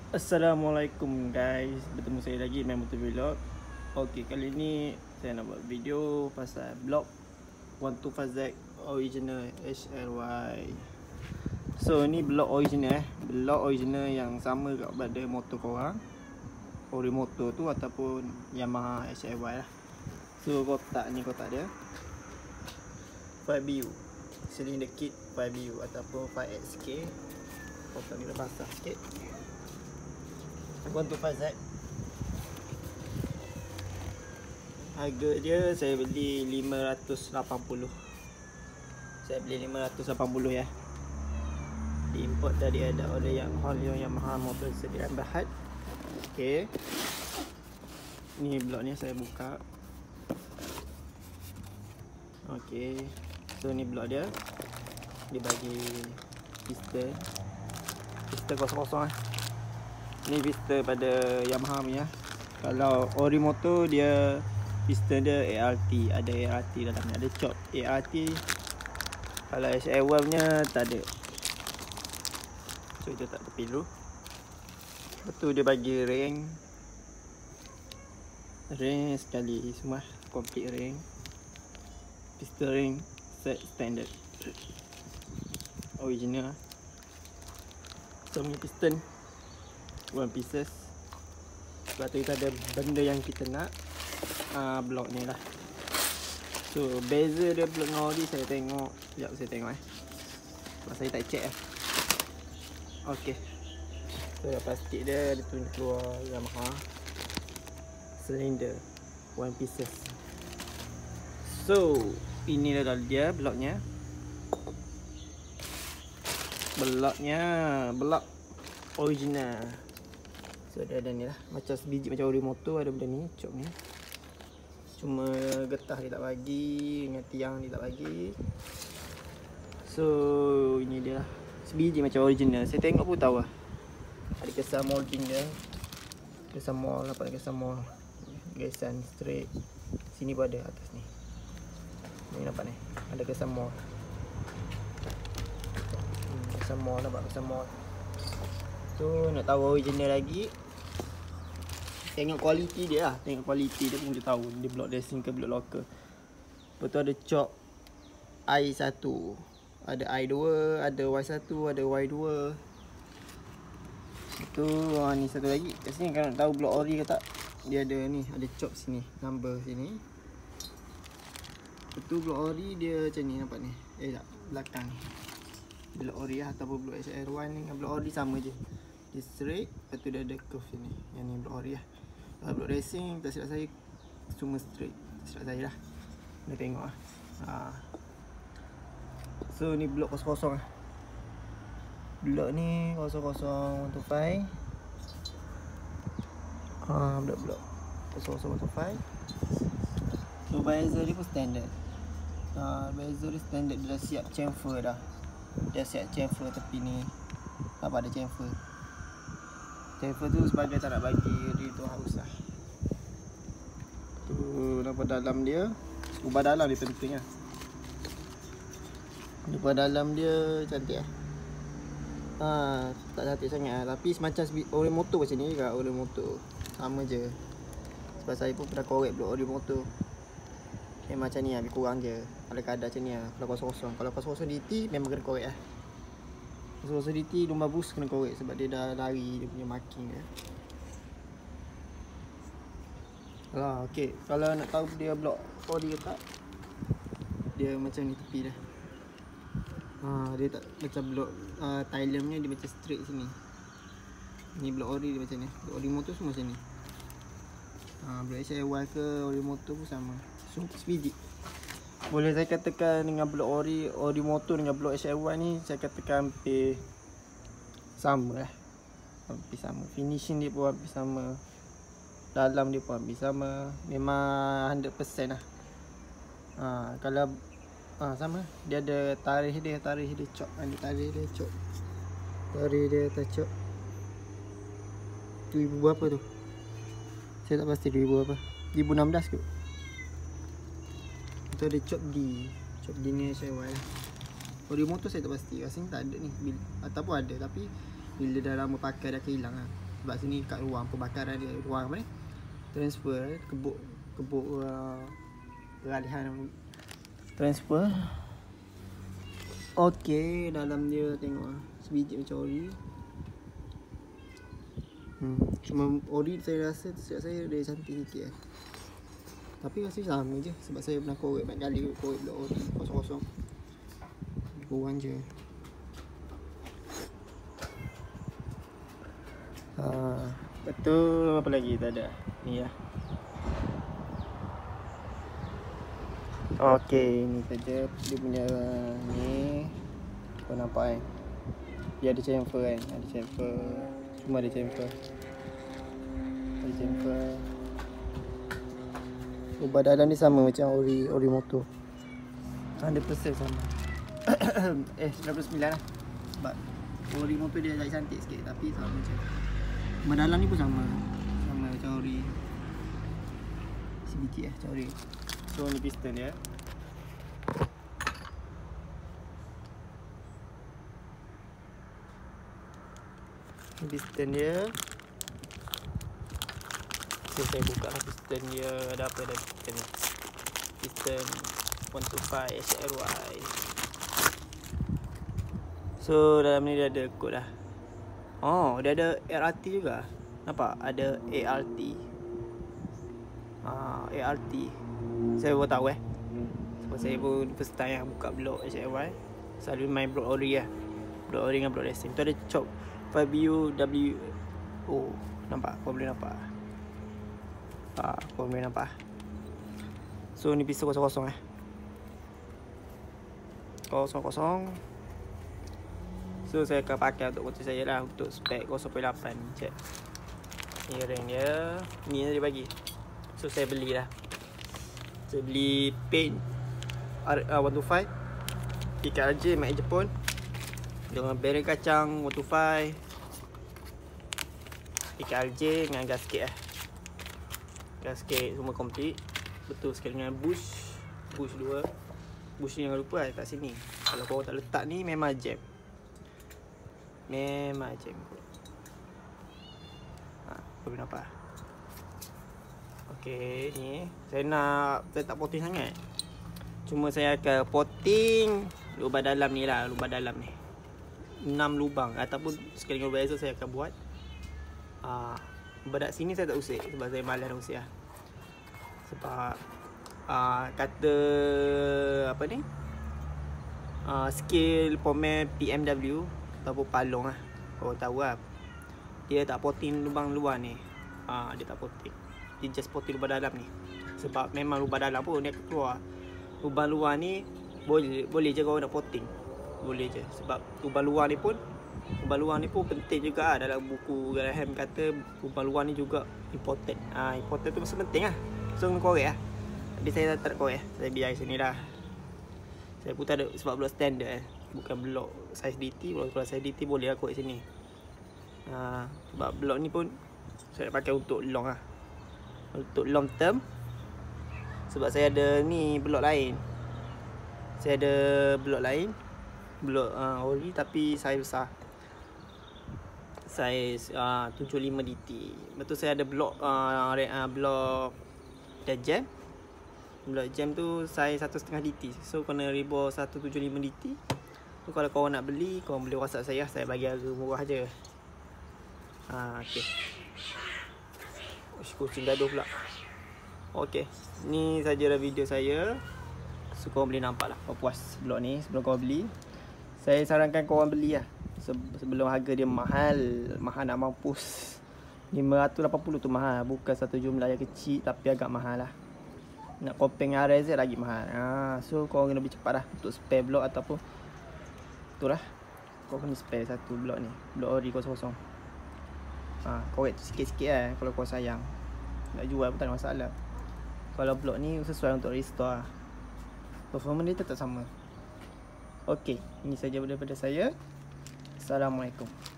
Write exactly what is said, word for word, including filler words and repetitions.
Assalamualaikum guys, bertemu saya lagi Main Motor Vlog. Okey, kali ni saya nak buat video pasal blok seratus dua puluh lima Z original H L Y. So ni blok original eh, blok original yang sama pada motor korang, ori motor tu ataupun Yamaha H L Y lah. So kotak ni kotak dia five B U, cylinder kit five B U ataupun five X K. Kotak ni dah basah sikit. Untuk Fazat, harga dia saya beli lima ratus lapan puluh. Saya beli lima ratus lapan puluh ya. Diimport dari ada order yang Holyo Yamaha Motor Sediaan Berhad. Okey. Ni bloknya saya buka. Okey. So ni blok dia. Dia bagi piston. Piston kosong-kosong eh. Ni piston pada Yamaha punya. Kalau ori motor dia piston dia A R T, ada A R T dalamnya, ada chop A R T. Kalau H L Y punya tak ada. So kita tak tepi dulu. Lepas tu dia bagi ring. Ring sekali semua, complete ring. Piston ring set standard. Original. So punya piston one pieces. Sebab tu kita ada benda yang kita nak, uh, blok ni lah. So beza dia blok dengan ori saya tengok. Sekejap saya tengok eh, sebab saya tak check eh. Ok, so plastik dia ada tunjuk keluar Yamaha cylinder one pieces. So ini adalah dia bloknya. Bloknya blok original. So dia ada ni lah, macam sebiji macam ori motor, ada benda ni, cop ni. Cuma getah dia tak bagi, dengan tiang dia tak bagi. So ini dia lah, sebiji macam original. Saya tengok pun tahu lah. Ada kesan molding dia. Kesan mold, nampak kesan mold. Kesan straight. Sini pun ada, atas ni. Ni nampak ni, ada kesan mold. Hmm, kesan mold, nampak kesan mold. So nak tahu original lagi, tengok kualiti dia lah. Tengok kualiti dia pun boleh tahu dia blok racing ke blok local. Lepas tu ada chop I satu, ada I dua, ada Y satu, ada Y dua. Itu ha, ni satu lagi kat sini. Kalau nak tahu blok ori ke tak, dia ada ni, ada chop sini, number sini. Lepas tu blok ori dia macam ni, nampak ni. Eh tak, belakang ni blok ori lah, ataupun blok H L Y ni dengan blok ori sama je. Dia straight, lepas tu dia ada curve sini. Yang ni blok ori lah. Kalau blok racing, tak silap saya, semua straight. Tak silap saya lah. Kita tengok lah. Ha. So ni blok kosong-kosong lah. Blok ni kosong-kosong satu lima. Ha, blok-blok kosong-kosong satu lima. So bezel dia pun standard. Ha, bezel dia standard. Dia dah siap chamfer dah. Dia siap chamfer tepi ni. Apa ada chamfer. Chamfer tu sebagai tak nak bagi dia tu haus lah. Tu nampak dalam dia. Ubah dalam dia penting lah. Ubah dalam dia cantik lah. Ha, tak cantik sangat lah. Tapi semacam ori motor macam ni juga. Ori motor sama je. Sebab saya pun pernah korek blok ori motor. Eh, macam ni lah, lebih kurang je. Ada kadar macam ni lah. Kalau kosong-kosong, kalau kosong-kosong D T memang kena korek lah. Kosong-kosong D T lumba bus kena korek sebab dia dah lari dia punya marking dia. Alah, okey. Kalau nak tahu dia blok ori ke tak, dia macam ni tepi dah. Ha, dia tak macam blok uh, Thailandnya, dia macam straight sini. Ni blok ori dia macam ni. Blok ori motor semua macam ni. Ha, blok H L Y ke ori motor pun sama. So sebiji. Boleh saya katakan dengan blok ori, ori motor dengan blok H L Y ni saya katakan hampir sama lah. Hampir sama. Finishing dia pun hampir sama. Dalam dia pun hampir sama. Memang one hundred percent lah. Ha, kalau ha, sama. Dia ada tarikh dia, tarikh dia chop. Ada tarikh dia chop. Tarikh dia tak chop. dua ribu berapa tu? Saya tak pasti dua ribu berapa. dua ribu enam belas ke? Itu ada chop D. Chop D ni H L Y lah. Ori motor saya tak pasti. Rasanya tak ada ni. Bila, ataupun ada tapi bila dah lama pakai dah kehilang lah. sebab sini kat ruang pembakaran dia, ruang apa ni, transfer, kebuk kebuk uh, peralihan transfer. Okey, dalam dia tengok sebiji macam ori. Hmm, cuma ori saya rasa setiap saya dia cantik sikit eh. Tapi rasa sama je sebab saya pernah korek banyak kali korek blok ori kosong-kosong. Kurang je. Ha, betul, apa lagi tak ada. Ni lah. Okey, ni saja dia punya ni. Kau nampak kan? Dia ada chamfer kan? Ada chamfer. Cuma ada chamfer. Ada chamfer. Ubah dalam ni sama macam ori ori motor. one hundred percent sama. eh sembilan puluh sembilan lah. Sebab ori motor dia agak cantik sikit tapi sama macam. Ubah dalam ni pun sama. Sama macam ori. Sedikit lah macam ori. So ni piston dia. Ni piston dia. So saya buka lah piston dia. Ada apa dalam piston ni? Piston one twenty-five H R Y. So dalam ni dia ada kod lah. Oh, dia ada R R T juga. Nampak? Ada A R T. Ah, A R T. Saya baru tahu eh. Sebab saya pun first time yang buka blok H R Y. Selalu main blok ori lah. Blok ori dengan blok racing. Tu ada chop five U W O. Nampak? Kau boleh nampak? Ah, kau boleh nampak? So ni pisau kosong-kosong eh. Kosong-kosong. So saya akan pakai untuk motor saya lah. Untuk spek kosong perpuluhan lapan. Cek. Ni ring dia. Ni dia bagi. So saya belilah. Saya beli paint uh, one twenty-five P K R J Mak Jepun dengan bearing kacang one twenty-five P K R J dengan gasket lah. Gasket semua komplit. Betul sekali dengan bush. Bush dua. Bush ni jangan lupa lah kat sini. Kalau korang tak letak ni memang jam. Memang jam. Ha, kau boleh nampak. Okey, ni saya nak, saya tak potting sangat. Cuma saya akan potting lubang dalam ni lah, lubang dalam ni. enam lubang ataupun sekali dengan biasa saya akan buat. Ah, berat sini saya tak usik sebab saya malas nak usik lah. Sebab ah, kata apa ni? Ah, skill pemain P M W ataupun Palong lah. Kau tahu lah. Dia tak potting lubang luar ni. Ah, dia tak potting. Dia just potting lubang dalam ni. Sebab memang lubang dalam pun dia keluar. Lubang luar ni boleh boleh je kau nak potting. Boleh je. Sebab lubang luar ni pun lubang luar ni pun penting juga lah. Dalam buku Graham kata lubang luar ni juga important. Ah, important tu mesti penting lah. So kena korek lah. Tapi saya tak nak korek. Saya biar sini dah. Saya pun tak ada sebab blok standard eh. Bukan blok size D T. Blok size D T boleh lah korek sini. Ah, sebab blok ni pun saya nak pakai untuk long lah. Untuk long term. Sebab saya ada ni blok lain. Saya ada blok lain. Blok uh, ori tapi saiz besar. Saiz uh, tujuh puluh lima D T. Betul saya ada blok uh, uh, blok dan jam. Blok jam tu saiz satu setengah D T. So kena ribu seratus tujuh puluh lima D T. So kalau korang nak beli, korang boleh WhatsApp saya. Saya bagi harga murah je. Ha, okey. Ush, kucing gaduh pula. Okey, ni sajalah video saya. So korang boleh nampak lah kau puas blok ni sebelum korang beli. Saya sarankan korang beli lah sebelum harga dia mahal. Mahal nak mampus. lima ratus lapan puluh tu mahal. Bukan satu jumlah yang kecil tapi agak mahal lah. Nak compare dengan R Z lagi mahal. ha, So korang kena lebih cepat lah untuk spare blok ataupun tu lah. Korang kena spare satu blok ni. Blok ori kosong-kosong. Ha, korek sikit-sikit lah kalau korang sayang. Nak jual pun tak ada masalah. Kalau blok ni sesuai untuk restore lah. Performance dia tetap sama. Okey, ini saja daripada saya. Assalamualaikum.